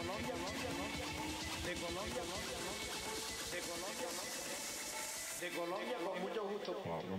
De Colombia con mucho gusto.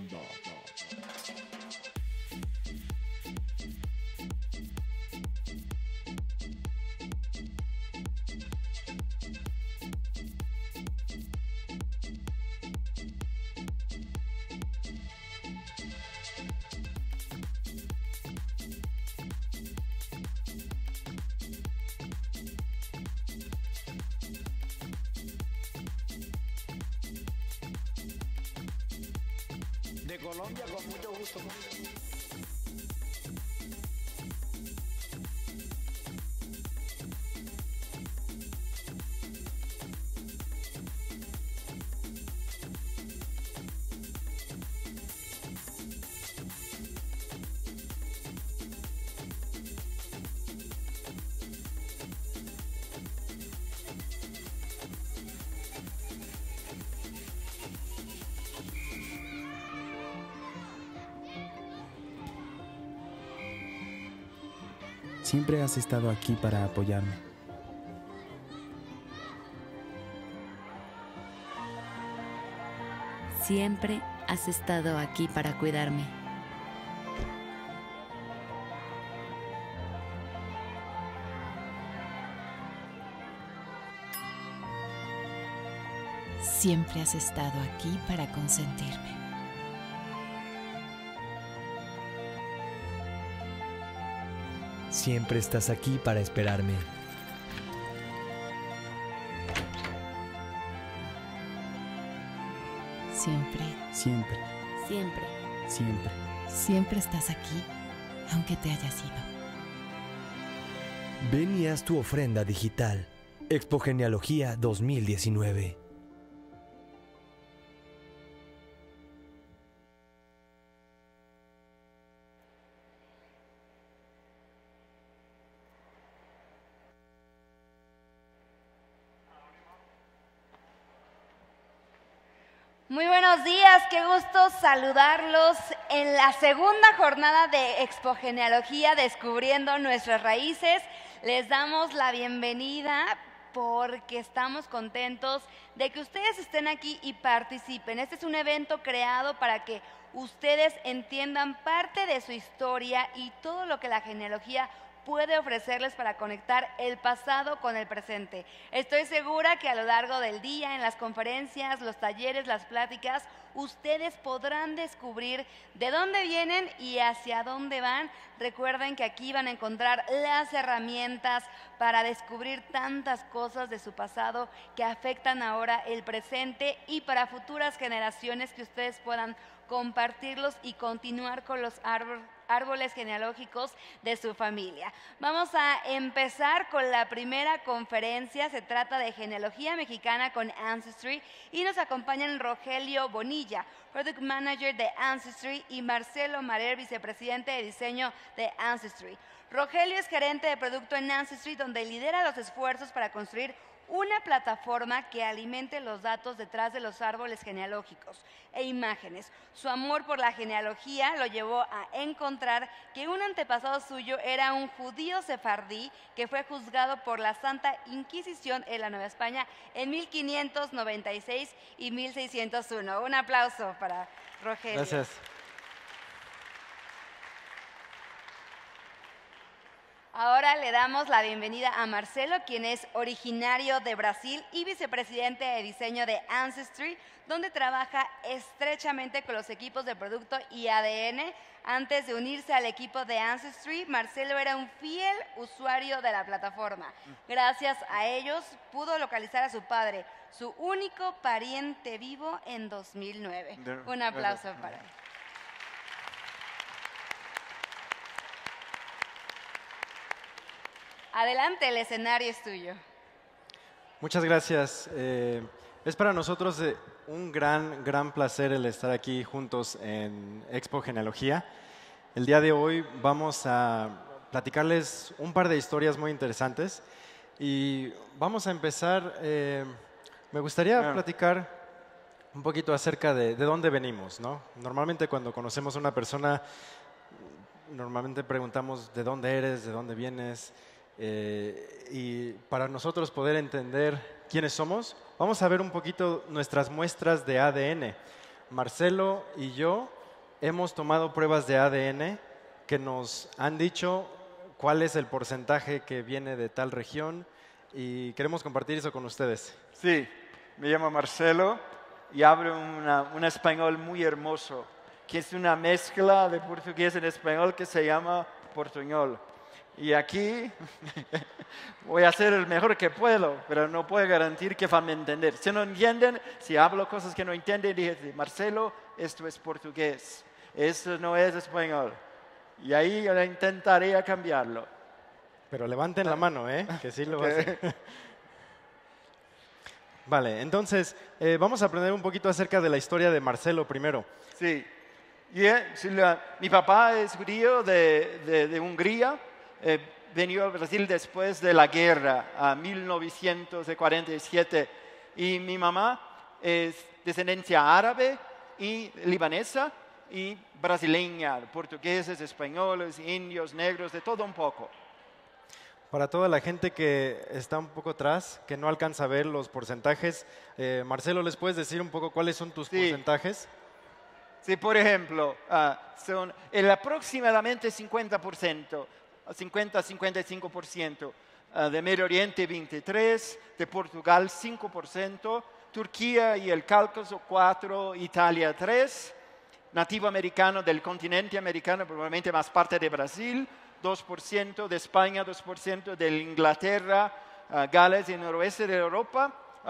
De Colombia con mucho gusto. Siempre has estado aquí para apoyarme. Siempre has estado aquí para cuidarme. Siempre has estado aquí para consentirme. Siempre estás aquí para esperarme. Siempre, Siempre, Siempre. siempre. siempre estás aquí, aunque te hayas ido. Ven y haz tu ofrenda digital. Expo Genealogía 2019. Muy buenos días, qué gusto saludarlos en la segunda jornada de Expo Genealogía Descubriendo Nuestras Raíces. Les damos la bienvenida porque estamos contentos de que ustedes estén aquí y participen. Este es un evento creado para que ustedes entiendan parte de su historia y todo lo que la genealogía puede ofrecerles para conectar el pasado con el presente. Estoy segura que a lo largo del día, en las conferencias, los talleres, las pláticas, ustedes podrán descubrir de dónde vienen y hacia dónde van. Recuerden que aquí van a encontrar las herramientas para descubrir tantas cosas de su pasado que afectan ahora el presente y para futuras generaciones que ustedes puedan compartirlos y continuar con los árboles genealógicos de su familia. Vamos a empezar con la primera conferencia. Se trata de genealogía mexicana con Ancestry y nos acompañan Rogelio Bonilla, Product Manager de Ancestry, y Marcelo Marer, vicepresidente de diseño de Ancestry. Rogelio es gerente de producto en Ancestry, donde lidera los esfuerzos para construir una plataforma que alimente los datos detrás de los árboles genealógicos e imágenes. Su amor por la genealogía lo llevó a encontrar que un antepasado suyo era un judío sefardí que fue juzgado por la Santa Inquisición en la Nueva España en 1596 y 1601. Un aplauso para Rogelio. Gracias. Ahora le damos la bienvenida a Marcelo, quien es originario de Brasil y vicepresidente de diseño de Ancestry, donde trabaja estrechamente con los equipos de producto y ADN. Antes de unirse al equipo de Ancestry, Marcelo era un fiel usuario de la plataforma. Gracias a ellos pudo localizar a su padre, su único pariente vivo, en 2009. Un aplauso para él. Adelante, el escenario es tuyo. Muchas gracias. Es para nosotros un gran placer el estar aquí juntos en Expo Genealogía. El día de hoy vamos a platicarles un par de historias muy interesantes y vamos a empezar. Me gustaría platicar un poquito acerca de dónde venimos, ¿no? Normalmente cuando conocemos a una persona, normalmente preguntamos de dónde eres, de dónde vienes. y para nosotros poder entender quiénes somos, vamos a ver un poquito nuestras muestras de ADN. Marcelo y yo hemos tomado pruebas de ADN que nos han dicho cuál es el porcentaje que viene de tal región y queremos compartir eso con ustedes. Sí, me llamo Marcelo y hablo un español muy hermoso, que es una mezcla de portugués en español que se llama portuñol. Y aquí voy a hacer el mejor que puedo, pero no puedo garantizar que van a entender. Si no entienden, si hablo cosas que no entienden, dije, Marcelo, esto es portugués, esto no es español. Y ahí yo intentaré cambiarlo. Pero levanten la mano, que sí lo va a hacer. Vale, entonces vamos a aprender un poquito acerca de la historia de Marcelo primero. Sí, mi papá es judío de Hungría. Venido a Brasil después de la guerra, a 1947. Y mi mamá es descendencia árabe y libanesa y brasileña, portugueses, españoles, indios, negros, de todo un poco. Para toda la gente que está un poco atrás, que no alcanza a ver los porcentajes, Marcelo, ¿les puedes decir un poco cuáles son tus porcentajes? Sí, por ejemplo, son aproximadamente 50%. 50-55%, de Medio Oriente 23%, de Portugal 5%, Turquía y el Cáucaso 4%, Italia 3%, nativo americano del continente americano, probablemente más parte de Brasil, 2%, de España 2%, de Inglaterra, Gales y noroeste de Europa,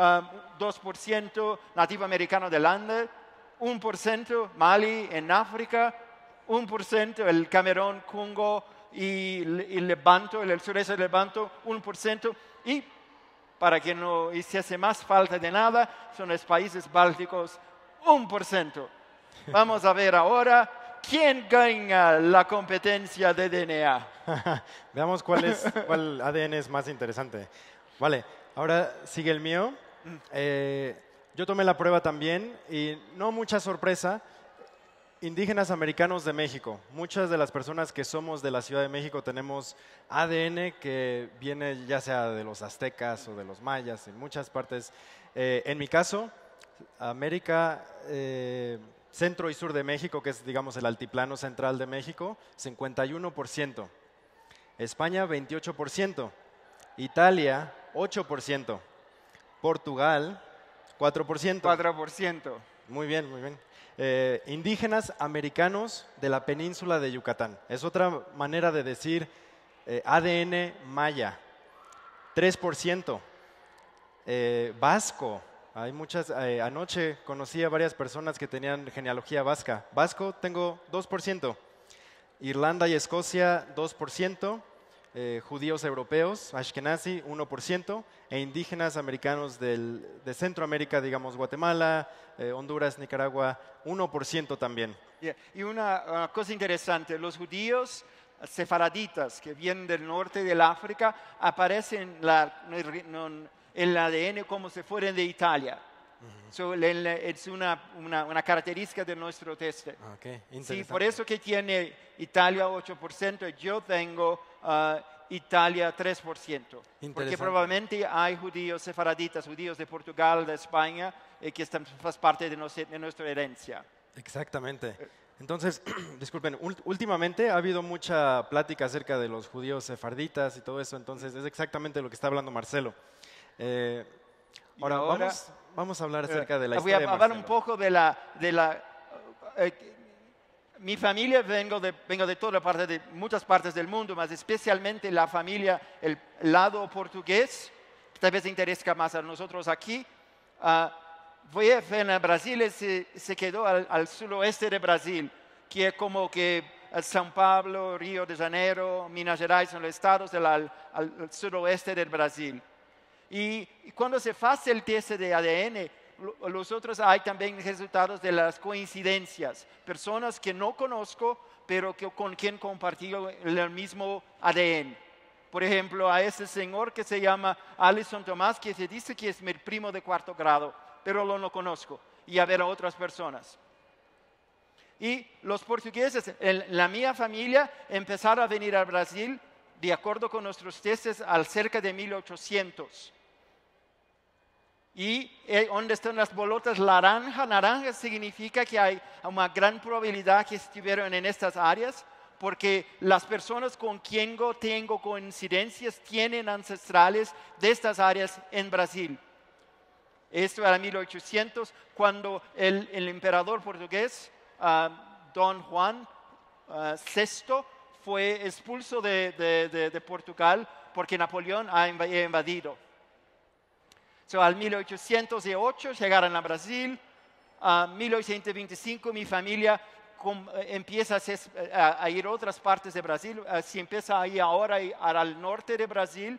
2% nativo americano del Ande, 1% Mali en África, 1% el Camerún, Congo, y Levanto, el sureste de Levanto, 1%, y para que no hiciese más falta de nada, son los países bálticos, 1%. Vamos a ver ahora quién gana la competencia de DNA. Veamos cuál ADN es más interesante. Vale, ahora sigue el mío. Yo tomé la prueba también y no mucha sorpresa. Indígenas americanos de México. Muchas de las personas que somos de la Ciudad de México tenemos ADN que viene ya sea de los aztecas o de los mayas, en muchas partes. En mi caso, América, centro y sur de México, que es digamos el altiplano central de México, 51%. España, 28%. Italia, 8%. Portugal, 4%. 4%. Muy bien, muy bien. Indígenas americanos de la península de Yucatán. Es otra manera de decir ADN maya. 3%. Vasco. Hay muchas. Anoche conocí a varias personas que tenían genealogía vasca. Vasco tengo 2%. Irlanda y Escocia 2%. Judíos europeos, Ashkenazi, 1%, e indígenas americanos de Centroamérica, digamos Guatemala, Honduras, Nicaragua, 1% también. Yeah. Y una cosa interesante, los judíos sefaraditas que vienen del norte del África aparecen en el ADN como si fueran de Italia. Es una característica de nuestro teste. Okay, sí, por eso que tiene Italia 8%, yo tengo Italia 3%. Porque probablemente hay judíos sefaraditas, judíos de Portugal, de España, que están parte de nuestra herencia. Exactamente. Entonces, disculpen, últimamente ha habido mucha plática acerca de los judíos sefarditas y todo eso, entonces es exactamente lo que está hablando Marcelo. Ahora vamos a hablar acerca de la historia de Marcelo. Voy a hablar un poco mi familia vengo de muchas partes del mundo, más especialmente la familia, el lado portugués, tal vez interesa más a nosotros aquí. Voy a ver en Brasil, se quedó al suroeste de Brasil, que es como que São Paulo, Río de Janeiro, Minas Gerais son los estados al suroeste del Brasil. Y cuando se hace el test de ADN, los otros hay también resultados de las coincidencias. Personas que no conozco, pero con quien compartió el mismo ADN. Por ejemplo, a ese señor que se llama Alison Tomás, que se dice que es mi primo de 4º grado, pero lo no conozco. Y a ver a otras personas. Y los portugueses, la mía familia, empezaron a venir a Brasil de acuerdo con nuestros testes, al cerca de 1800. Y donde están las bolotas naranja significa que hay una gran probabilidad que estuvieron en estas áreas, porque las personas con quien tengo coincidencias tienen ancestrales de estas áreas en Brasil. Esto era 1800, cuando el emperador portugués, Don Juan VI, fue expulso de Portugal porque Napoleón ha invadido. Al 1808 llegaron a Brasil. A 1825 mi familia empieza a ir a otras partes de Brasil. Se empieza a ir ahora al norte de Brasil.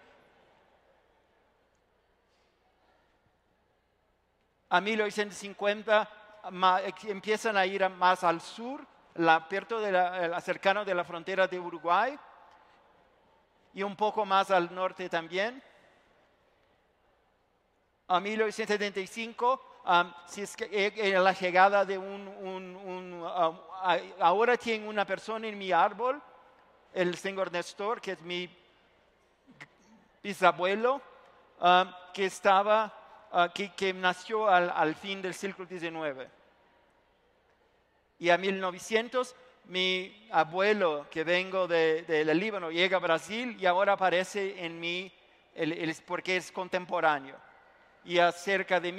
A 1850 empiezan a ir más al sur, cercano de la frontera de Uruguay, y un poco más al norte también. A 1875, la llegada de ahora tiene una persona en mi árbol, el señor Néstor, que es mi bisabuelo, que nació al fin del siglo XIX. Y a 1900, mi abuelo, que vengo del Líbano, llega a Brasil y ahora aparece en mí porque es contemporáneo. Y a cerca de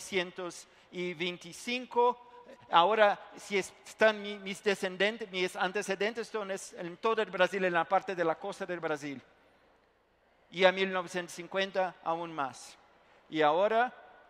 1925, ahora si están mis descendientes, mis antecedentes están en todo el Brasil, en la parte de la costa del Brasil. Y a 1950 aún más. Y ahora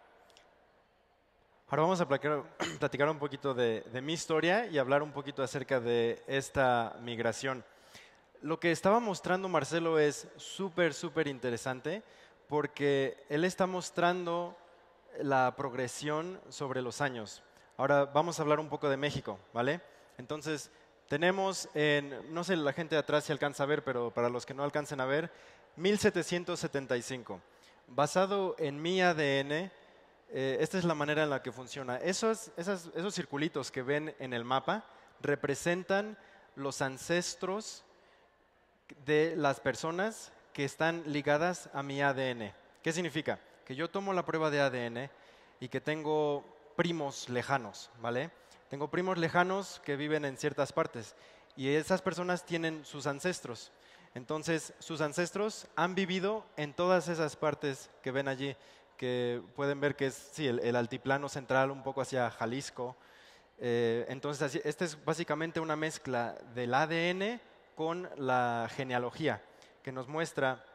vamos a platicar un poquito de mi historia y hablar un poquito acerca de esta migración. Lo que estaba mostrando Marcelo es súper interesante, porque él está mostrando la progresión sobre los años. Ahora vamos a hablar un poco de México, ¿vale? Entonces, tenemos, no sé la gente de atrás si alcanza a ver, pero para los que no alcancen a ver, 1775. Basado en mi ADN, esta es la manera en la que funciona. Esos circulitos que ven en el mapa representan los ancestros de las personas que están ligadas a mi ADN. ¿Qué significa? Que yo tomo la prueba de ADN y que tengo primos lejanos, ¿vale? Tengo primos lejanos que viven en ciertas partes y esas personas tienen sus ancestros. Entonces, sus ancestros han vivido en todas esas partes que ven allí, que pueden ver que es sí, el altiplano central, un poco hacia Jalisco. Entonces, esta es básicamente una mezcla del ADN con la genealogía, que nos muestra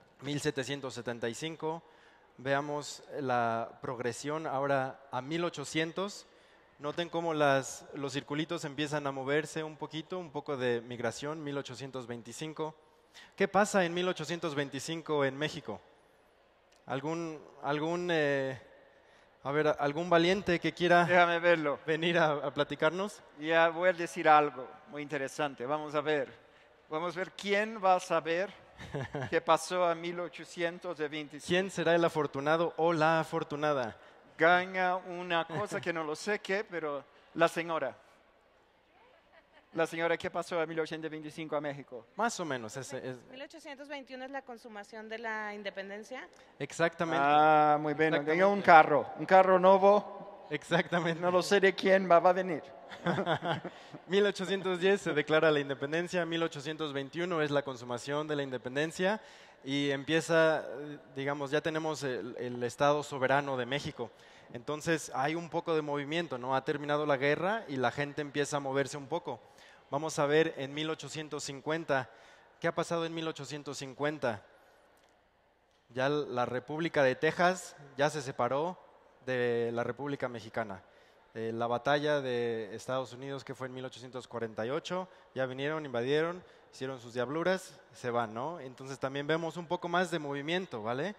1775. Veamos la progresión ahora a 1800. Noten cómo los circulitos empiezan a moverse un poco de migración, 1825. ¿Qué pasa en 1825 en México? ¿Algún valiente que quiera déjame verlo. venir a platicarnos? Ya voy a decir algo muy interesante. Vamos a ver quién va a saber qué pasó a 1825. ¿Quién será el afortunado o la afortunada? Gana una cosa que no lo sé qué, pero la señora. La señora, ¿qué pasó en 1825 a México? Más o menos. 1821 es la consumación de la independencia. Exactamente. Ah, muy bien. Tengo un carro nuevo. Exactamente. No lo sé de quién va a venir. 1810 se declara la independencia, 1821 es la consumación de la independencia y empieza, digamos, ya tenemos el Estado soberano de México. Entonces hay un poco de movimiento, ¿no? Ha terminado la guerra y la gente empieza a moverse un poco. Vamos a ver en 1850, ¿qué ha pasado en 1850? Ya la República de Texas ya se separó de la República Mexicana. La batalla de Estados Unidos, que fue en 1848, ya vinieron, invadieron, hicieron sus diabluras, se van, ¿no? Entonces también vemos un poco más de movimiento, ¿vale?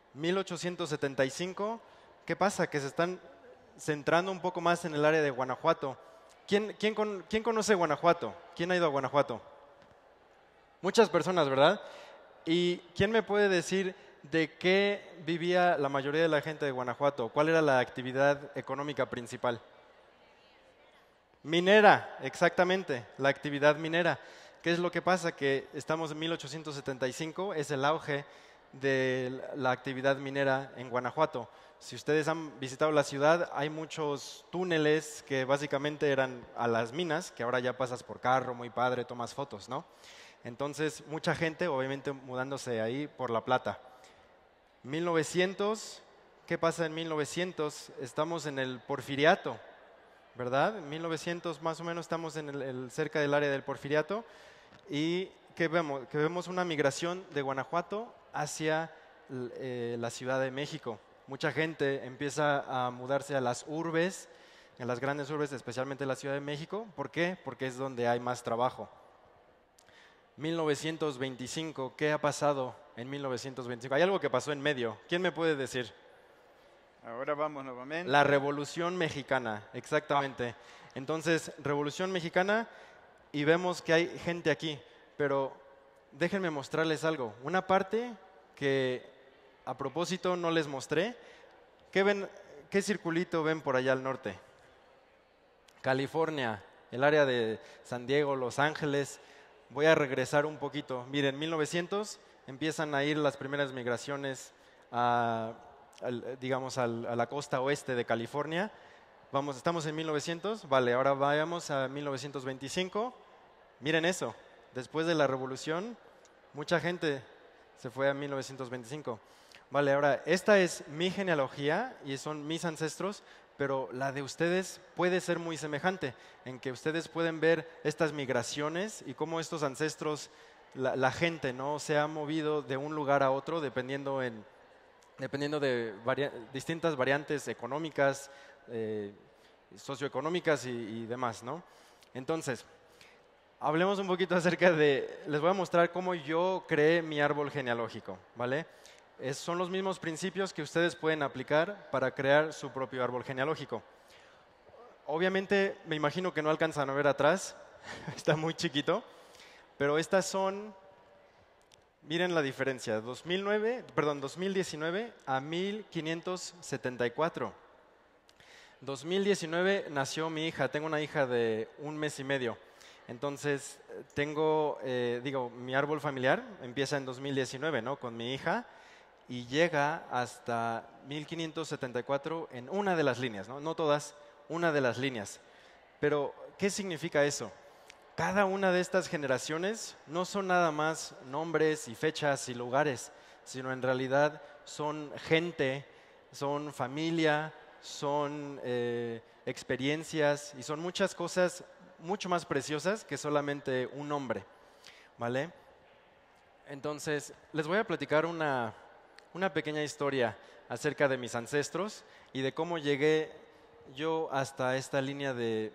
1875, ¿qué pasa? Que se están centrando un poco más en el área de Guanajuato. ¿Quién conoce Guanajuato? ¿Quién ha ido a Guanajuato? Muchas personas, ¿verdad? ¿Y quién me puede decir de qué vivía la mayoría de la gente de Guanajuato? ¿Cuál era la actividad económica principal? Minera, exactamente, la actividad minera. ¿Qué es lo que pasa? Que estamos en 1875, es el auge de la actividad minera en Guanajuato. Si ustedes han visitado la ciudad, hay muchos túneles que básicamente eran a las minas, que ahora ya pasas por carro, muy padre, tomas fotos, ¿no? Entonces, mucha gente, obviamente, mudándose ahí por La Plata. 1900, ¿qué pasa en 1900? Estamos en el Porfiriato, ¿verdad? En 1900 más o menos estamos en cerca del área del Porfiriato. ¿Y qué vemos? Que vemos una migración de Guanajuato hacia la Ciudad de México. Mucha gente empieza a mudarse a las urbes, en las grandes urbes, especialmente la Ciudad de México. ¿Por qué? Porque es donde hay más trabajo. 1925, ¿qué ha pasado en 1925? Hay algo que pasó en medio. ¿Quién me puede decir? Ahora vamos nuevamente. La Revolución Mexicana, exactamente. Entonces, Revolución Mexicana, y vemos que hay gente aquí, pero déjenme mostrarles algo. Una parte que a propósito no les mostré. ¿Qué ven? ¿Qué circulito ven por allá al norte? California, el área de San Diego, Los Ángeles. Voy a regresar un poquito. Miren, en 1900 empiezan a ir las primeras migraciones digamos a la costa oeste de California. Estamos en 1900, vale, ahora vayamos a 1925. Miren eso, después de la revolución, mucha gente se fue a 1925. Vale, ahora, esta es mi genealogía y son mis ancestros, pero la de ustedes puede ser muy semejante, en que ustedes pueden ver estas migraciones y cómo estos ancestros, la gente, ¿no?, se ha movido de un lugar a otro dependiendo de distintas variantes económicas, socioeconómicas y demás, ¿no? Entonces, hablemos un poquito acerca les voy a mostrar cómo yo creé mi árbol genealógico, ¿vale? Son los mismos principios que ustedes pueden aplicar para crear su propio árbol genealógico. Obviamente, me imagino que no alcanzan a ver atrás, está muy chiquito, pero estas son, miren la diferencia, 2019 a 1574. 2019 nació mi hija, tengo una hija de 1 mes y medio. Entonces, mi árbol familiar empieza en 2019, ¿no?, con mi hija, y llega hasta 1574 en una de las líneas, ¿no? No todas, una de las líneas. Pero, ¿qué significa eso? Cada una de estas generaciones no son nada más nombres y fechas y lugares, sino en realidad son gente, son familia, son experiencias y son muchas cosas mucho más preciosas que solamente un nombre, ¿vale? Entonces, les voy a platicar una pequeña historia acerca de mis ancestros y de cómo llegué yo hasta esta línea de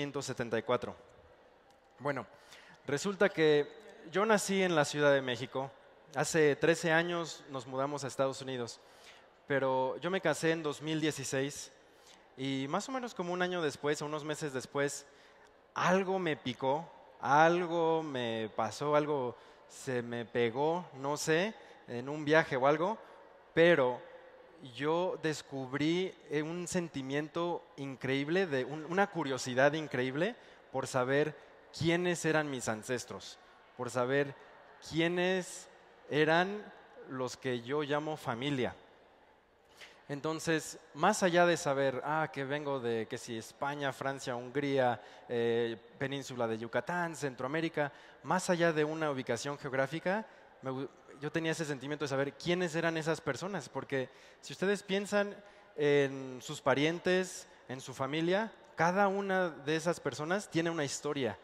1574. Bueno, resulta que yo nací en la Ciudad de México. Hace 13 años nos mudamos a Estados Unidos, pero yo me casé en 2016 y más o menos como un año después, o unos meses después, algo me picó, algo me pasó, algo se me pegó, no sé, en un viaje o algo, pero yo descubrí un sentimiento increíble, una curiosidad increíble por saber quiénes eran mis ancestros, por saber quiénes eran los que yo llamo familia. Entonces, más allá de saber, que vengo de, que si España, Francia, Hungría, península de Yucatán, Centroamérica, más allá de una ubicación geográfica, yo tenía ese sentimiento de saber quiénes eran esas personas, porque si ustedes piensan en sus parientes, en su familia, cada una de esas personas tiene una historia,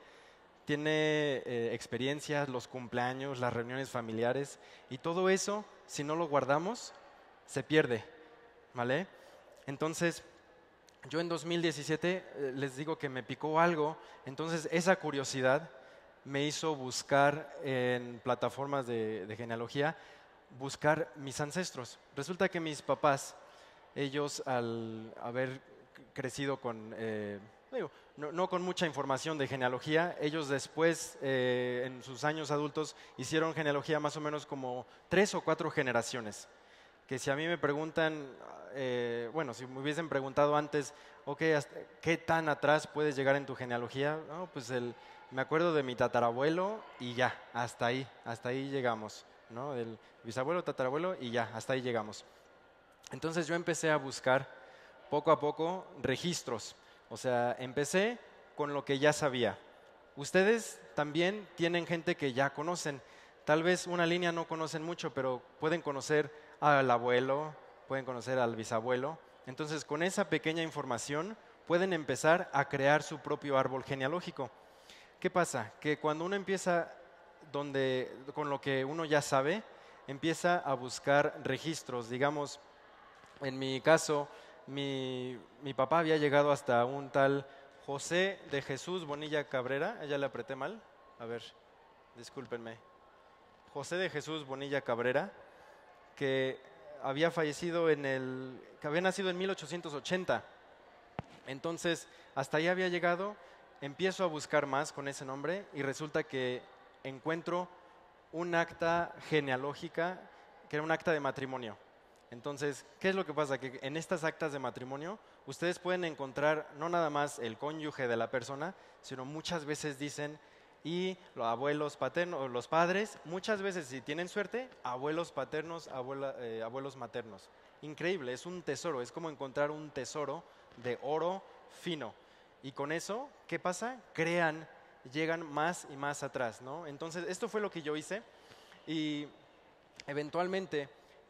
tiene experiencias, los cumpleaños, las reuniones familiares, y todo eso, si no lo guardamos, se pierde, ¿vale? Entonces, yo en 2017 les digo que me picó algo, entonces esa curiosidad me hizo buscar en plataformas de genealogía, buscar mis ancestros. Resulta que mis papás, ellos al haber crecido con, no con mucha información de genealogía, ellos después, en sus años adultos, hicieron genealogía más o menos como 3 o 4 generaciones. Que si a mí me preguntan, si me hubiesen preguntado antes, ok, ¿qué tan atrás puedes llegar en tu genealogía? No, pues me acuerdo de mi tatarabuelo y ya, hasta ahí llegamos, ¿no? El bisabuelo, tatarabuelo y ya, hasta ahí llegamos. Entonces yo empecé a buscar poco a poco registros, o sea, empecé con lo que ya sabía. Ustedes también tienen gente que ya conocen, tal vez una línea no conocen mucho, pero pueden conocer al abuelo, pueden conocer al bisabuelo. Entonces con esa pequeña información pueden empezar a crear su propio árbol genealógico. ¿Qué pasa? Que cuando uno empieza con lo que uno ya sabe, empieza a buscar registros. Digamos, en mi caso, mi papá había llegado hasta un tal José de Jesús Bonilla Cabrera. ¿Ya le apreté mal? A ver, discúlpenme. José de Jesús Bonilla Cabrera, que había fallecido que había nacido en 1880. Entonces, hasta ahí había llegado. Empiezo a buscar más con ese nombre y resulta que encuentro un acta genealógica que era un acta de matrimonio. Entonces, ¿qué es lo que pasa? Que en estas actas de matrimonio ustedes pueden encontrar no nada más el cónyuge de la persona, sino muchas veces dicen y los abuelos paternos, los padres, muchas veces si tienen suerte, abuelos paternos, abuelos maternos. Increíble, es un tesoro, es como encontrar un tesoro de oro fino. Y con eso, ¿qué pasa? Llegan más y más atrás, ¿no? Entonces, esto fue lo que yo hice y eventualmente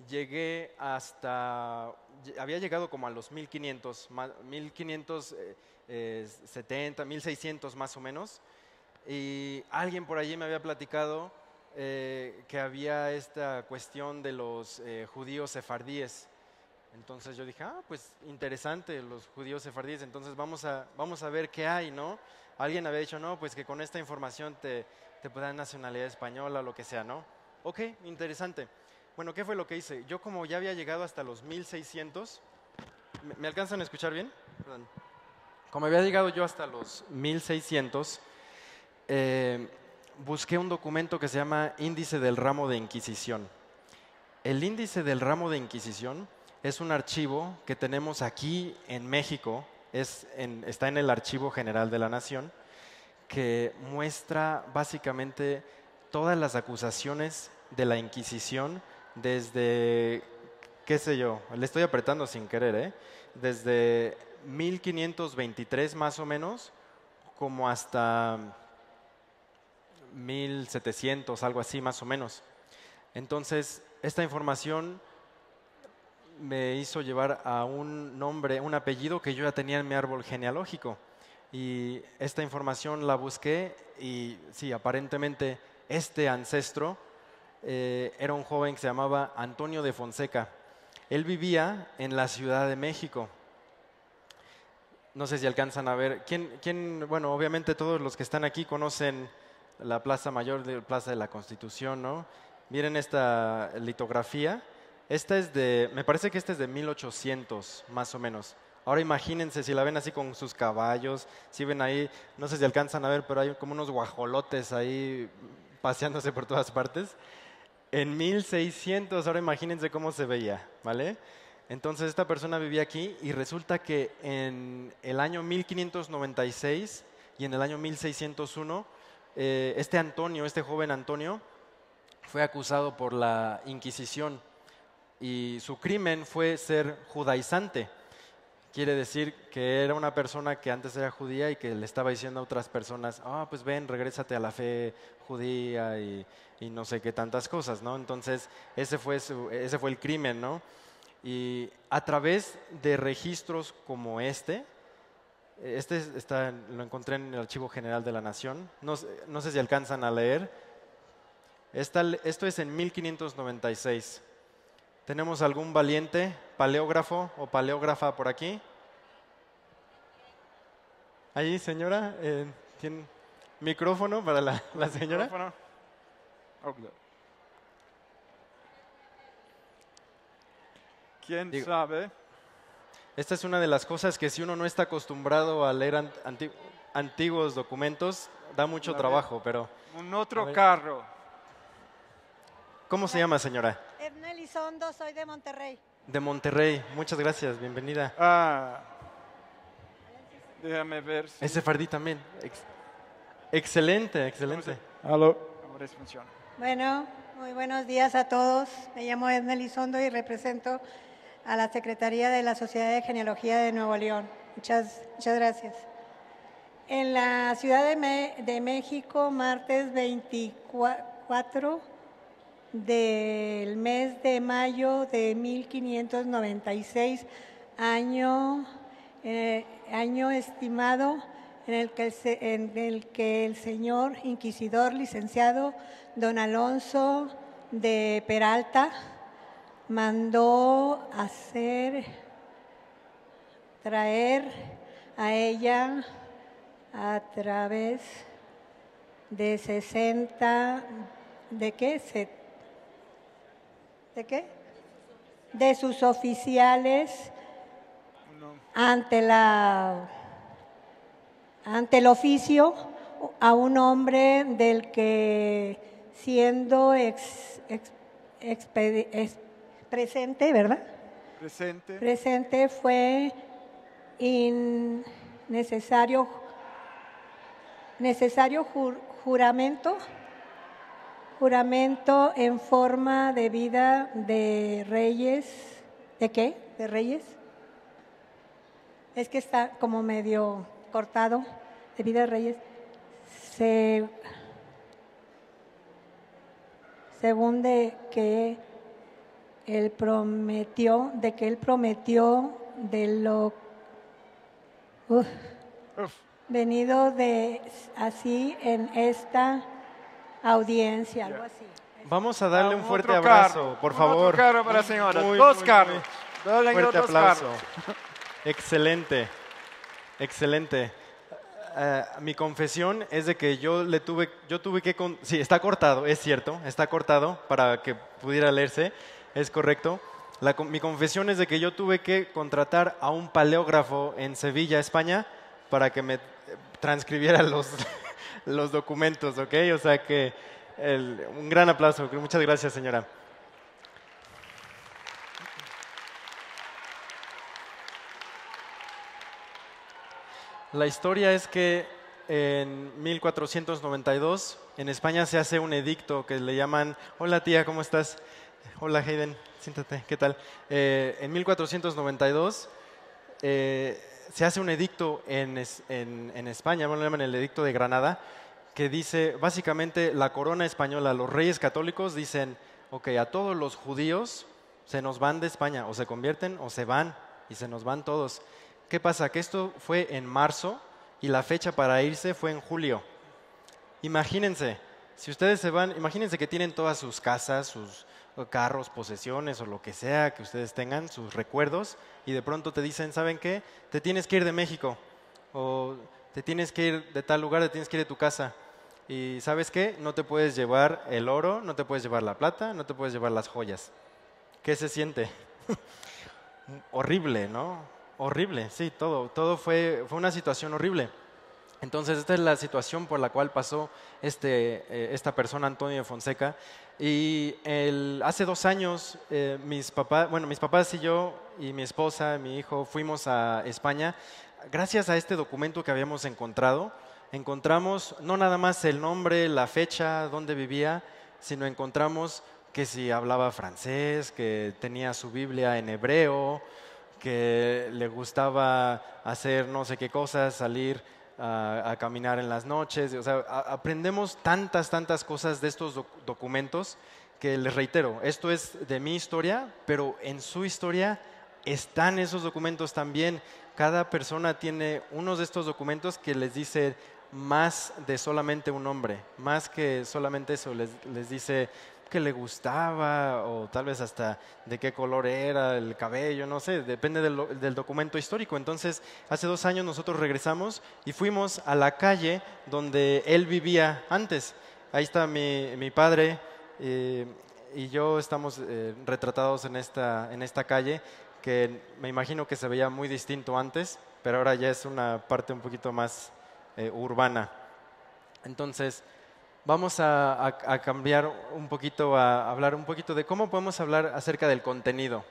había llegado como a los 1570, 1600 más o menos, y alguien por allí me había platicado que había esta cuestión de los judíos sefardíes. Entonces yo dije, pues interesante, los judíos sefardíes, entonces vamos a ver qué hay, ¿no? Alguien había dicho, no, pues que con esta información te dan nacionalidad española o lo que sea, ¿no? Ok, interesante. Bueno, ¿qué fue lo que hice? Yo como ya había llegado hasta los 1600, ¿me alcanzan a escuchar bien? Perdón. Como había llegado yo hasta los 1600, busqué un documento que se llama Índice del Ramo de Inquisición. El Índice del Ramo de Inquisición es un archivo que tenemos aquí en México, está en el Archivo General de la Nación, que muestra básicamente todas las acusaciones de la Inquisición desde, qué sé yo, le estoy apretando sin querer, desde 1523 más o menos, como hasta 1700, algo así más o menos. Entonces, esta información me hizo llevar a un nombre, un apellido que yo ya tenía en mi árbol genealógico. Y esta información la busqué y sí, aparentemente este ancestro era un joven que se llamaba Antonio de Fonseca. Él vivía en la Ciudad de México. No sé si alcanzan a ver. Bueno, obviamente todos los que están aquí conocen la Plaza Mayor, de Plaza de la Constitución, ¿no? Miren esta litografía. Me parece que esta es de 1800, más o menos. Ahora imagínense si la ven así con sus caballos, si ven ahí, no sé si alcanzan a ver, pero hay como unos guajolotes ahí paseándose por todas partes. En 1600, ahora imagínense cómo se veía, ¿vale? Entonces esta persona vivía aquí y resulta que en el año 1596 y en el año 1601, este joven Antonio, fue acusado por la Inquisición. Y su crimen fue ser judaizante. Quiere decir que era una persona que antes era judía y que le estaba diciendo a otras personas, pues ven, regrésate a la fe judía y no sé qué tantas cosas, ¿no? Entonces, ese fue el crimen, ¿no? Y a través de registros como lo encontré en el Archivo General de la Nación, no sé si alcanzan a leer. Esto es en 1596. ¿Tenemos algún valiente paleógrafo o paleógrafa por aquí? Ahí, señora, ¿tiene micrófono para la señora? Micrófono. ¿Quién sabe? Esta es una de las cosas que si uno no está acostumbrado a leer antiguos documentos, da mucho trabajo, pero... Un otro carro. ¿Cómo se llama, señora? Edna Elizondo, soy de Monterrey. De Monterrey, muchas gracias, bienvenida. Déjame ver. Ese fardí también. Excelente, excelente. Ahora funciona. Bueno, muy buenos días a todos. Me llamo Edna Elizondo y represento a la Secretaría de la Sociedad de Genealogía de Nuevo León. Muchas gracias. En la Ciudad de México, martes 24 del mes de mayo de 1596, año estimado en el que el señor inquisidor licenciado don Alonso de Peralta mandó traer a ella a través de 60, ¿de qué? ¿De qué? De sus oficiales ante el oficio a un hombre del que siendo presente, ¿verdad? Presente fue necesario juramento en forma de vida de reyes. ¿De qué? ¿De reyes? Es que está como medio cortado, de vida de reyes. Según de que él prometió de lo venido de así en esta audiencia, algo así. Vamos a darle un fuerte abrazo, por favor. Otro carro para la señora. Muy, Dos muy, carros. muy fuerte aplauso. Excelente, excelente. Mi confesión es de que yo tuve que... Sí, está cortado, es cierto, está cortado para que pudiera leerse, es correcto. Mi confesión es de que yo tuve que contratar a un paleógrafo en Sevilla, España, para que me transcribiera los documentos, ¿ok? O sea que un gran aplauso. Muchas gracias, señora. La historia es que en 1492 en España se hace un edicto que le llaman... Hola tía, ¿cómo estás? Hola Hayden, siéntate, ¿qué tal? En 1492 se hace un edicto en España, bueno, lo llaman el edicto de Granada, que dice básicamente la corona española, los reyes católicos dicen, ok, a todos los judíos se nos van de España, o se convierten o se van, y se nos van todos. ¿Qué pasa? Que esto fue en marzo y la fecha para irse fue en julio. Imagínense, si ustedes se van, imagínense que tienen todas sus casas, sus carros, posesiones o lo que sea que ustedes tengan, sus recuerdos, y de pronto te dicen, ¿saben qué? Te tienes que ir de México, o te tienes que ir de tal lugar, te tienes que ir de tu casa. Y ¿sabes qué? No te puedes llevar el oro, no te puedes llevar la plata, no te puedes llevar las joyas. ¿Qué se siente? Horrible, ¿no? Horrible, sí, todo fue una situación horrible. Entonces, esta es la situación por la cual pasó esta persona, Antonio de Fonseca. Y hace 2 años, mis papás y yo, y mi esposa, mi hijo, fuimos a España. Gracias a este documento que habíamos encontramos no nada más el nombre, la fecha, dónde vivía, sino encontramos que si hablaba francés, que tenía su Biblia en hebreo, que le gustaba hacer no sé qué cosas, salir a caminar en las noches. O sea, aprendemos tantas cosas de estos documentos que les reitero, esto es de mi historia, pero en su historia están esos documentos también. Cada persona tiene unos de estos documentos que les dice más de solamente un nombre, más que solamente eso, les dice que le gustaba o tal vez hasta de qué color era el cabello, no sé, depende del documento histórico. Entonces, hace 2 años nosotros regresamos y fuimos a la calle donde él vivía antes. Ahí está mi padre y yo estamos retratados en esta calle, que me imagino que se veía muy distinto antes, pero ahora ya es una parte un poquito más urbana. Entonces, vamos a cambiar un poquito, a hablar un poquito de cómo podemos hablar acerca del contenido.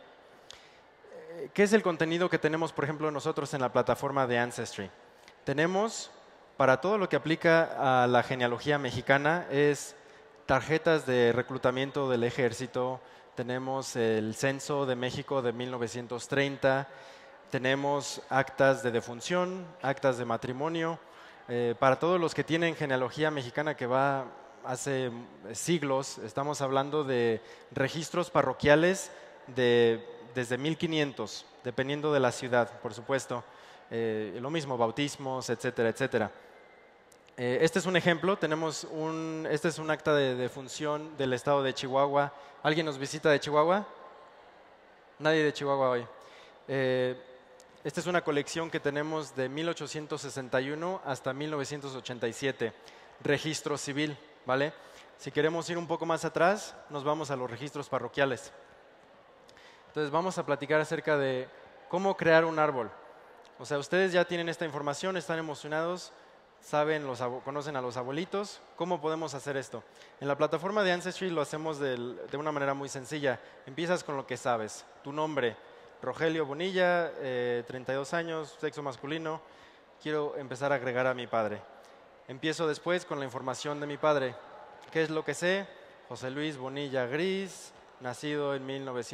¿Qué es el contenido que tenemos, por ejemplo, nosotros en la plataforma de Ancestry? Tenemos para todo lo que aplica a la genealogía mexicana es tarjetas de reclutamiento del ejército, tenemos el censo de México de 1930, tenemos actas de defunción, actas de matrimonio. Para todos los que tienen genealogía mexicana que va hace siglos, estamos hablando de registros parroquiales desde 1500, dependiendo de la ciudad, por supuesto. Lo mismo, bautismos, etcétera, etcétera. Este es un ejemplo, este es un acta de defunción del estado de Chihuahua. ¿Alguien nos visita de Chihuahua? Nadie de Chihuahua hoy. Esta es una colección que tenemos de 1861 hasta 1987, registro civil, ¿vale? Si queremos ir un poco más atrás, nos vamos a los registros parroquiales. Entonces vamos a platicar acerca de cómo crear un árbol. O sea, ustedes ya tienen esta información, están emocionados, saben, conocen a los abuelitos. ¿Cómo podemos hacer esto? En la plataforma de Ancestry lo hacemos de una manera muy sencilla. Empiezas con lo que sabes, tu nombre. Rogelio Bonilla, 32 años, sexo masculino, quiero empezar a agregar a mi padre. Empiezo después con la información de mi padre. ¿Qué es lo que sé? José Luis Bonilla Gris, nacido en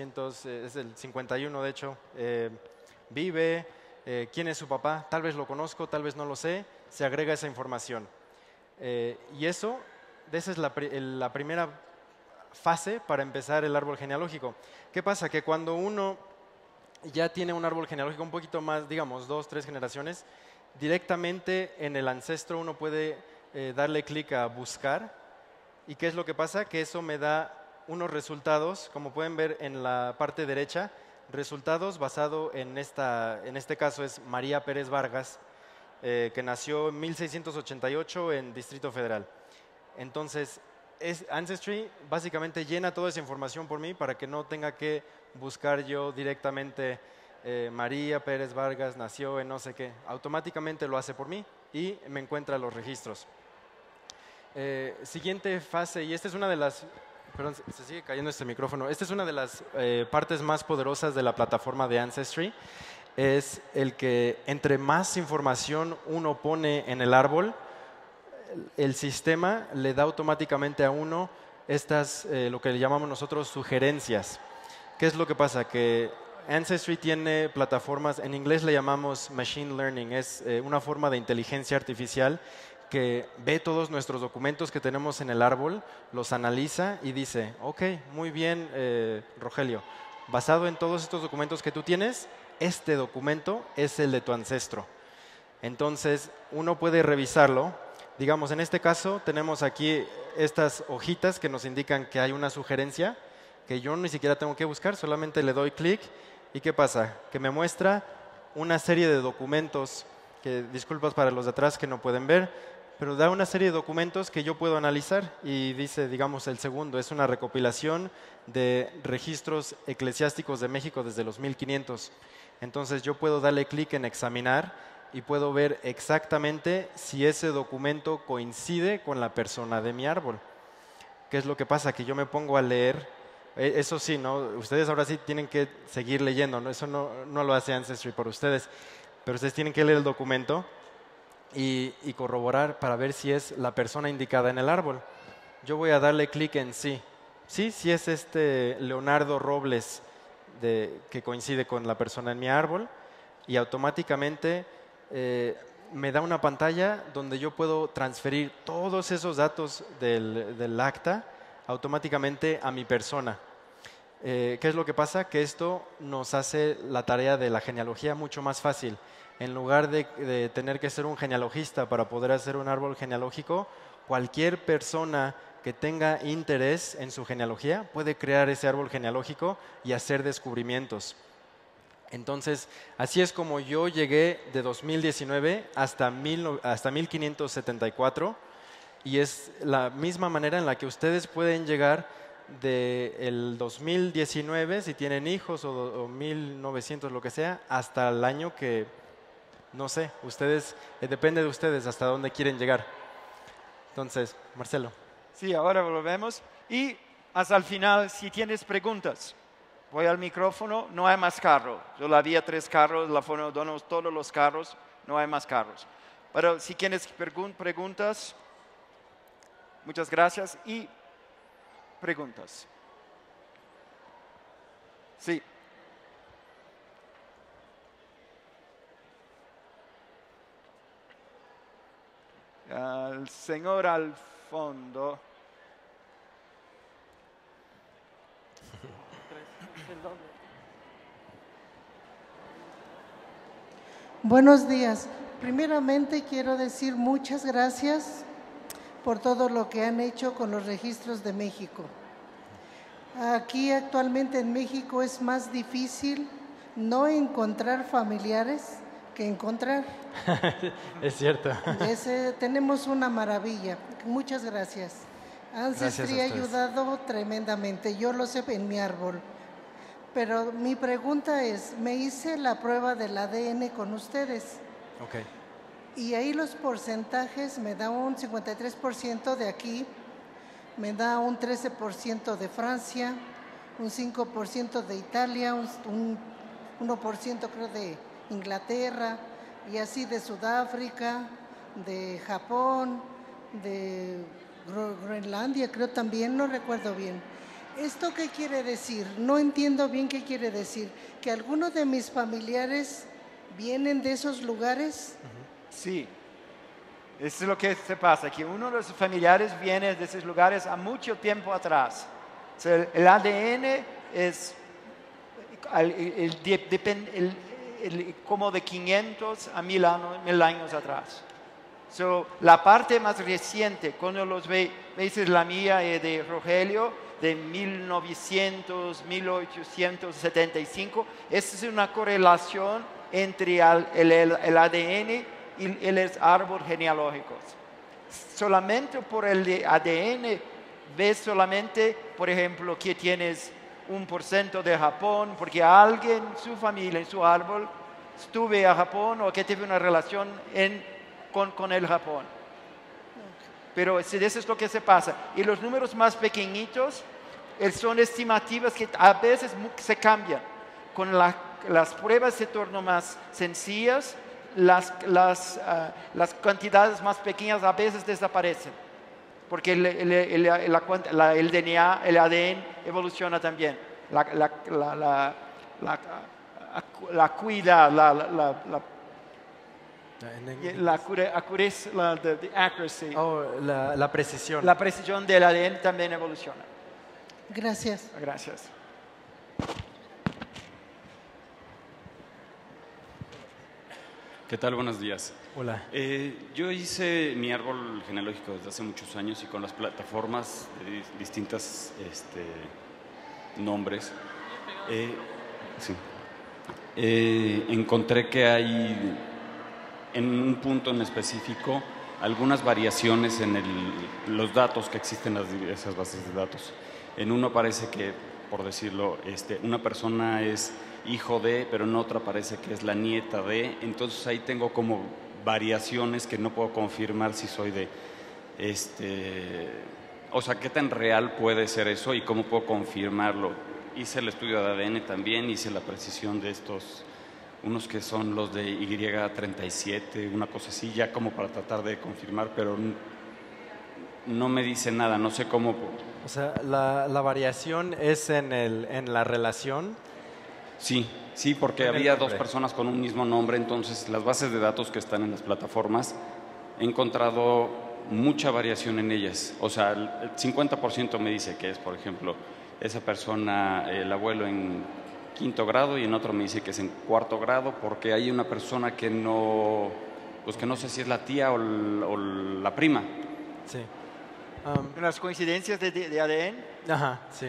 1951 de hecho, vive, ¿quién es su papá? Tal vez lo conozco, tal vez no lo sé, se agrega esa información. Y esa es la primera fase para empezar el árbol genealógico. ¿Qué pasa? Que cuando uno ya tiene un árbol genealógico un poquito más, digamos, 2, 3 generaciones, directamente en el ancestro uno puede darle clic a buscar. ¿Y qué es lo que pasa? Que eso me da unos resultados, como pueden ver en la parte derecha, resultados basado en este caso es María Pérez Vargas, que nació en 1688 en Distrito Federal. Entonces, Ancestry básicamente llena toda esa información por mí para que no tenga que buscar yo directamente María Pérez Vargas nació en no sé qué. Automáticamente lo hace por mí y me encuentra los registros. Siguiente fase, y esta es una de las... Perdón, se sigue cayendo este micrófono. Esta es una de las partes más poderosas de la plataforma de Ancestry. Es el que entre más información uno pone en el árbol, el sistema le da automáticamente a uno lo que le llamamos nosotros sugerencias. ¿Qué es lo que pasa? Que Ancestry tiene plataformas, en inglés le llamamos machine learning, es una forma de inteligencia artificial que ve todos nuestros documentos que tenemos en el árbol, los analiza y dice, ok, muy bien, Rogelio, basado en todos estos documentos que tú tienes, este documento es el de tu ancestro. Entonces, uno puede revisarlo. Digamos, en este caso tenemos aquí estas hojitas que nos indican que hay una sugerencia que yo ni siquiera tengo que buscar, solamente le doy clic y ¿qué pasa? Que me muestra una serie de documentos, que disculpas para los de atrás que no pueden ver, pero da una serie de documentos que yo puedo analizar y dice, digamos, el segundo, es una recopilación de registros eclesiásticos de México desde los 1500. Entonces yo puedo darle clic en examinar y puedo ver exactamente si ese documento coincide con la persona de mi árbol. ¿Qué es lo que pasa? Que yo me pongo a leer, eso sí, ¿no? Ustedes ahora sí tienen que seguir leyendo, ¿no? Eso no lo hace Ancestry por ustedes, pero ustedes tienen que leer el documento y corroborar para ver si es la persona indicada en el árbol. Yo voy a darle clic en sí. Sí es este Leonardo Robles que coincide con la persona en mi árbol y automáticamente me da una pantalla donde yo puedo transferir todos esos datos del acta automáticamente a mi persona. ¿Qué es lo que pasa? Que esto nos hace la tarea de la genealogía mucho más fácil. En lugar de tener que ser un genealogista para poder hacer un árbol genealógico, cualquier persona que tenga interés en su genealogía puede crear ese árbol genealógico y hacer descubrimientos. Entonces, así es como yo llegué de 2019 hasta 1574 y es la misma manera en la que ustedes pueden llegar del 2019, si tienen hijos, o 1900, lo que sea, hasta el año que, no sé, depende de ustedes hasta dónde quieren llegar. Entonces, Marcelo. Sí, ahora volvemos. Y hasta el final, si tienes preguntas, voy al micrófono, no hay más carro. Solo había 3 carros, la fono donos todos los carros, no hay más carros. Pero si tienes preguntas, muchas gracias. Y preguntas. Sí. El señor al fondo. Buenos días. Primeramente quiero decir muchas gracias por todo lo que han hecho con los registros de México. Aquí actualmente en México es más difícil no encontrar familiares que encontrar. Es cierto. Tenemos una maravilla. Muchas gracias. Ancestry ha ayudado tremendamente. Yo lo sé en mi árbol. Pero mi pregunta es, me hice la prueba del ADN con ustedes. Okay. Y ahí los porcentajes me da un 53% de aquí, me da un 13% de Francia, un 5% de Italia, un 1% creo de Inglaterra, y así de Sudáfrica, de Japón, de Groenlandia, creo también, no recuerdo bien. ¿Esto qué quiere decir? No entiendo bien qué quiere decir. ¿Que algunos de mis familiares vienen de esos lugares? Sí, eso es lo que se pasa, que uno de los familiares viene de esos lugares a mucho tiempo atrás. O sea, el ADN es como de 500 a 1000 años atrás. So, la parte más reciente, cuando los veis la mía de Rogelio, de 1900, 1875, esa es una correlación entre el ADN y los árboles genealógicos. Solamente por el ADN ves solamente, por ejemplo, que tienes 1% de Japón, porque alguien, su familia, en su árbol, estuve a Japón o que tuve una relación con el Japón. Pero eso es lo que se pasa. Y los números más pequeñitos son estimativas que a veces se cambian. Con las pruebas se tornan más sencillas, las cantidades más pequeñas a veces desaparecen. Porque el DNA, el ADN evoluciona también. La acuidad, accuracy. La precisión. La precisión del ADN también evoluciona. Gracias. Gracias. ¿Qué tal? Buenos días. Hola. Yo hice mi árbol genealógico desde hace muchos años y con las plataformas de distintos nombres. Encontré que hay en un punto en específico algunas variaciones en los datos que existen en esas bases de datos. En uno parece que, por decirlo, una persona es hijo de, pero en otra parece que es la nieta de. Entonces ahí tengo como variaciones que no puedo confirmar si soy de o sea, qué tan real puede ser eso y cómo puedo confirmarlo. Hice el estudio de ADN también, hice la precisión de unos que son los de Y37, una cosa así, ya como para tratar de confirmar, pero no me dice nada, no sé cómo. O sea, la variación es en la relación. Sí, porque había dos personas con un mismo nombre, entonces las bases de datos que están en las plataformas he encontrado mucha variación en ellas. O sea, el 50% me dice que es, por ejemplo, esa persona, el abuelo en 5º grado, y en otro me dice que es en 4º grado, porque hay una persona que no sé si es la tía o la prima. Sí. Las coincidencias de ADN. Ajá, sí.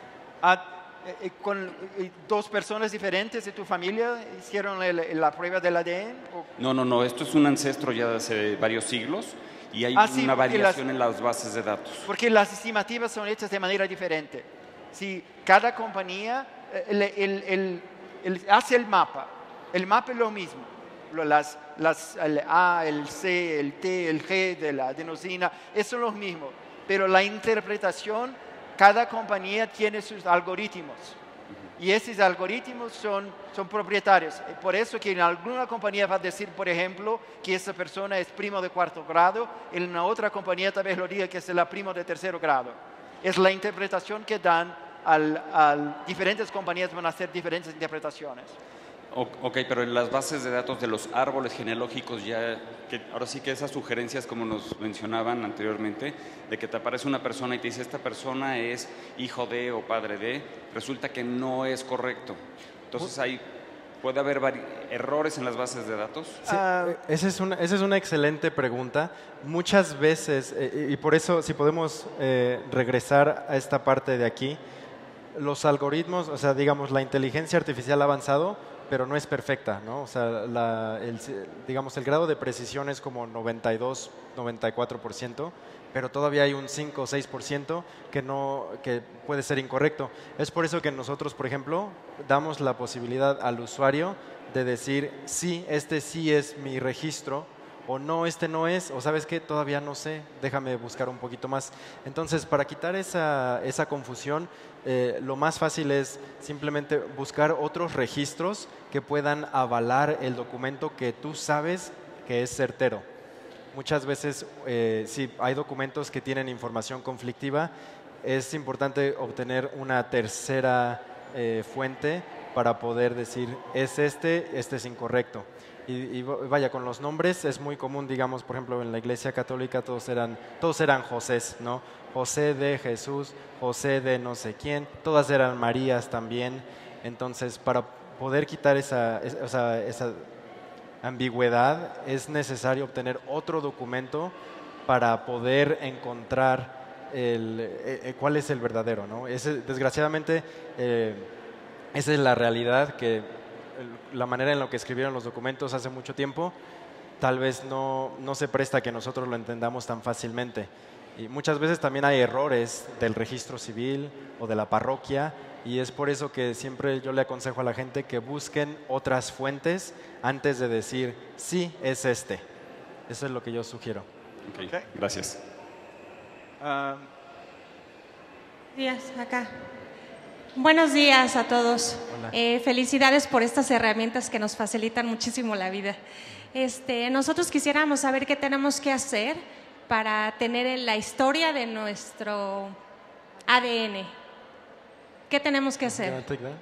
¿Con dos personas diferentes de tu familia hicieron la prueba del ADN? No, esto es un ancestro ya de hace varios siglos y hay una variación en las bases de datos. Porque las estimativas son hechas de manera diferente. Si cada compañía hace el mapa es lo mismo. El A, el C, el T, el G de la adenosina, eso es lo mismo. Pero la interpretación, cada compañía tiene sus algoritmos. Y esos algoritmos son propietarios. Por eso que en alguna compañía va a decir, por ejemplo, que esa persona es primo de 4º grado, en una otra compañía tal vez lo diga que es la primo de 3º grado. Es la interpretación que dan diferentes compañías van a hacer diferentes interpretaciones. Ok, pero en las bases de datos de los árboles genealógicos ya, que ahora sí que esas sugerencias como nos mencionaban anteriormente, de que te aparece una persona y te dice esta persona es hijo de o padre de, resulta que no es correcto. Entonces ahí puede haber errores en las bases de datos. Sí, esa es una excelente pregunta. Muchas veces, y por eso si podemos regresar a esta parte de aquí, los algoritmos, o sea, digamos, la inteligencia artificial ha avanzado, pero no es perfecta, ¿no? O sea, digamos, el grado de precisión es como 92, 94%, pero todavía hay un 5 o 6% que puede ser incorrecto. Es por eso que nosotros, por ejemplo, damos la posibilidad al usuario de decir, sí, este sí es mi registro, o no, este no es, o sabes qué, todavía no sé, déjame buscar un poquito más. Entonces, para quitar esa confusión, lo más fácil es simplemente buscar otros registros que puedan avalar el documento que tú sabes que es certero. Muchas veces, si hay documentos que tienen información conflictiva, es importante obtener una tercera fuente para poder decir, este es incorrecto. Y vaya, con los nombres es muy común, digamos, por ejemplo, en la Iglesia Católica todos eran Josés, ¿no? José de Jesús, José de no sé quién, todas eran Marías también. Entonces, para poder quitar esa ambigüedad, es necesario obtener otro documento para poder encontrar cuál es el verdadero, ¿no? Desgraciadamente, esa es la realidad, que la manera en la que escribieron los documentos hace mucho tiempo tal vez no se presta a que nosotros lo entendamos tan fácilmente. Y muchas veces también hay errores del registro civil o de la parroquia, y es por eso que siempre yo le aconsejo a la gente que busquen otras fuentes antes de decir, sí, es este. Eso es lo que yo sugiero. Okay. Gracias. Días, acá. Buenos días a todos. Felicidades por estas herramientas que nos facilitan muchísimo la vida. Nosotros quisiéramos saber qué tenemos que hacer para tener la historia de nuestro ADN. ¿Qué tenemos que hacer?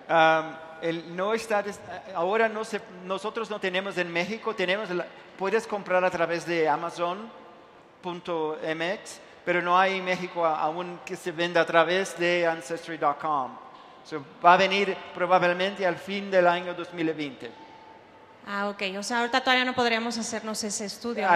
Ahora nosotros no tenemos en México, puedes comprar a través de Amazon.mx, pero no hay en México aún que se venda a través de Ancestry.com. Va a venir probablemente al fin del año 2020. Ah, ok. O sea, ahorita todavía no podríamos hacernos ese estudio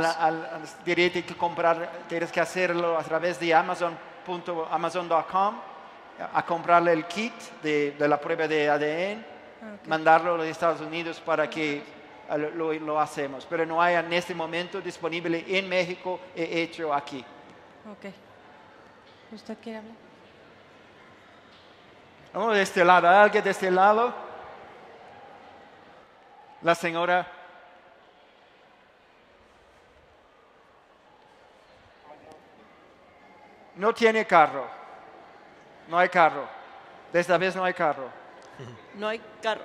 Tienes que hacerlo a través de Amazon.com, a comprarle el kit de la prueba de ADN, mandarlo a los Estados Unidos para que lo hacemos. Pero no hay en este momento disponible en México hecho aquí. Ok. ¿Usted quiere hablar? Vamos de este lado. ¿Alguien de este lado? La señora. No tiene carro. No hay carro. De esta vez no hay carro. No hay carro.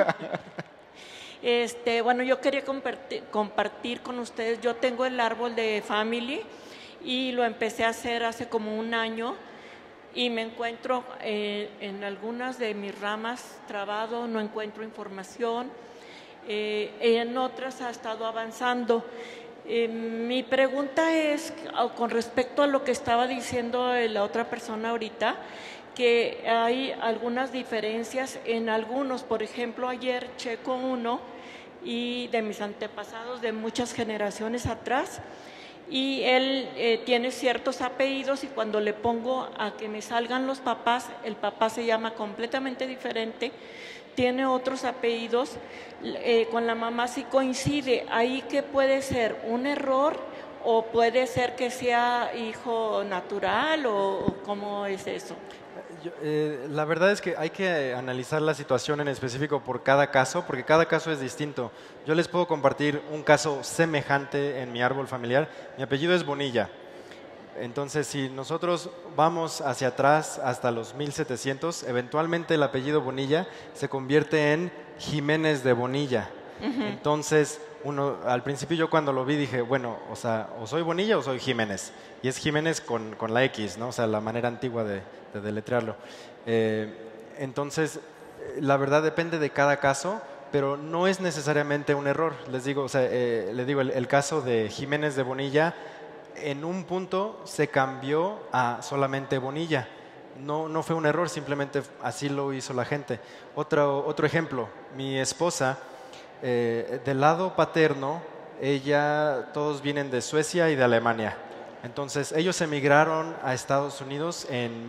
Bueno, yo quería compartir con ustedes. Yo tengo el árbol de Family y lo empecé a hacer hace como un año. Y me encuentro en algunas de mis ramas trabado, no encuentro información, en otras ha estado avanzando. Mi pregunta es, con respecto a lo que estaba diciendo la otra persona ahorita, que hay algunas diferencias en algunos. Por ejemplo, ayer checo uno y de mis antepasados de muchas generaciones atrás, y él tiene ciertos apellidos, y cuando le pongo a que me salgan los papás, el papá se llama completamente diferente, tiene otros apellidos, con la mamá sí coincide. ¿Ahí qué puede ser? ¿Un error o puede ser que sea hijo natural o cómo es eso? La verdad es que hay que analizar la situación en específico por cada caso, porque cada caso es distinto. Yo les puedo compartir un caso semejante en mi árbol familiar. Mi apellido es Bonilla, Entonces, si nosotros vamos hacia atrás hasta los 1700, eventualmente el apellido Bonilla se convierte en Jiménez de Bonilla. Entonces, al principio yo cuando lo vi dije, bueno, o sea, o soy Bonilla o soy Jiménez. Y es Jiménez con la X, ¿no? O sea, la manera antigua de deletrearlo. Entonces, la verdad depende de cada caso, pero no es necesariamente un error. Les digo, o sea, el caso de Jiménez de Bonilla, en un punto se cambió a solamente Bonilla. No fue un error, simplemente así lo hizo la gente. Otro ejemplo, mi esposa, del lado paterno, todos vienen de Suecia y de Alemania. Entonces, ellos emigraron a Estados Unidos en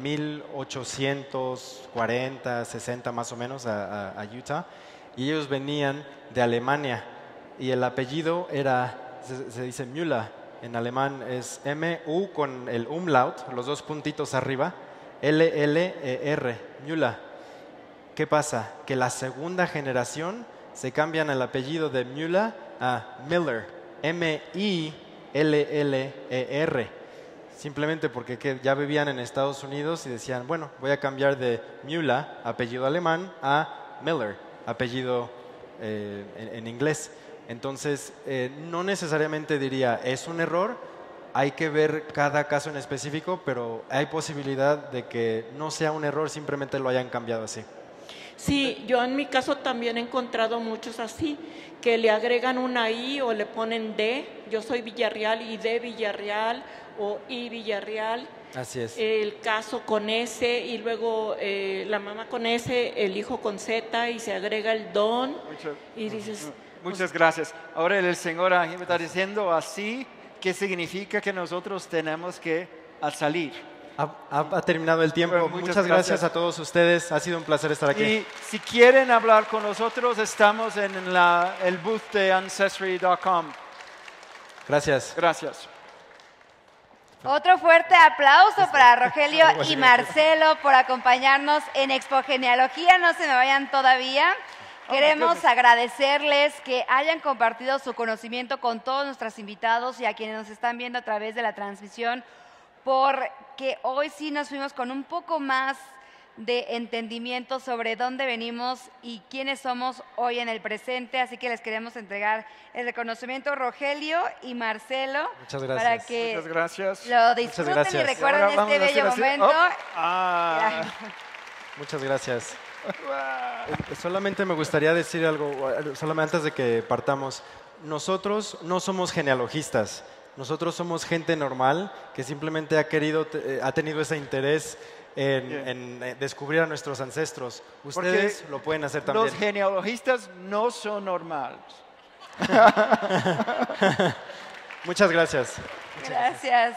1840, 60 más o menos, a Utah, y ellos venían de Alemania, y el apellido se dice Müller, en alemán es M-U con el umlaut, los dos puntitos arriba, L-L-E-R, Müller. ¿Qué pasa? Que la segunda generación se cambian el apellido de Müller a Miller, M-I-L-L-E-R, simplemente porque ya vivían en Estados Unidos y decían, bueno, voy a cambiar de Müller, apellido alemán, a Miller, apellido en inglés. Entonces, no necesariamente diría, es un error, hay que ver cada caso en específico, pero hay posibilidad de que no sea un error, simplemente lo hayan cambiado así. Sí, yo en mi caso también he encontrado muchos así, que le agregan una I o le ponen D. Yo soy Villarreal y D Villarreal o I Villarreal. Así es. El caso con S y luego la mamá con S, el hijo con Z y se agrega el don. Y dices... Muchas gracias. Ahora el Señor me está diciendo así, ¿qué significa que nosotros tenemos que salir? Ha terminado el tiempo. Bueno, muchas gracias a todos ustedes. Ha sido un placer estar aquí. Y si quieren hablar con nosotros, estamos en el booth de Ancestry.com. Gracias. Gracias. Otro fuerte aplauso para Rogelio y Marcelo por acompañarnos en Expo Genealogía. No se me vayan todavía. Queremos agradecerles que hayan compartido su conocimiento con todos nuestros invitados y a quienes nos están viendo a través de la transmisión, porque hoy sí nos fuimos con un poco más de entendimiento sobre dónde venimos y quiénes somos hoy en el presente. Así que les queremos entregar el reconocimiento, Rogelio y Marcelo. Muchas gracias. Para que Muchas gracias. lo disfruten y recuerden este bello momento. Muchas gracias. Solamente me gustaría decir algo, solamente antes de que partamos. Nosotros no somos genealogistas, nosotros somos gente normal que simplemente ha tenido ese interés en descubrir a nuestros ancestros. Ustedes porque lo pueden hacer también. Los genealogistas no son normales. Muchas gracias. Gracias.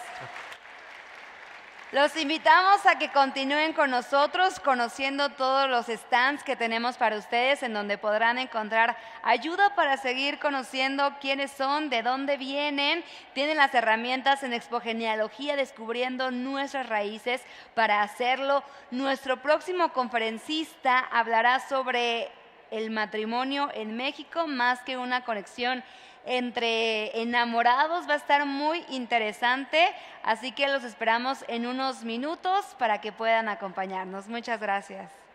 Los invitamos a que continúen con nosotros conociendo todos los stands que tenemos para ustedes, en donde podrán encontrar ayuda para seguir conociendo quiénes son, de dónde vienen. Tienen las herramientas en Expo Genealogía descubriendo nuestras raíces para hacerlo. Nuestro próximo conferencista hablará sobre el matrimonio en México, más que una conexión entre enamorados. Va a estar muy interesante, así que los esperamos en unos minutos para que puedan acompañarnos. Muchas gracias.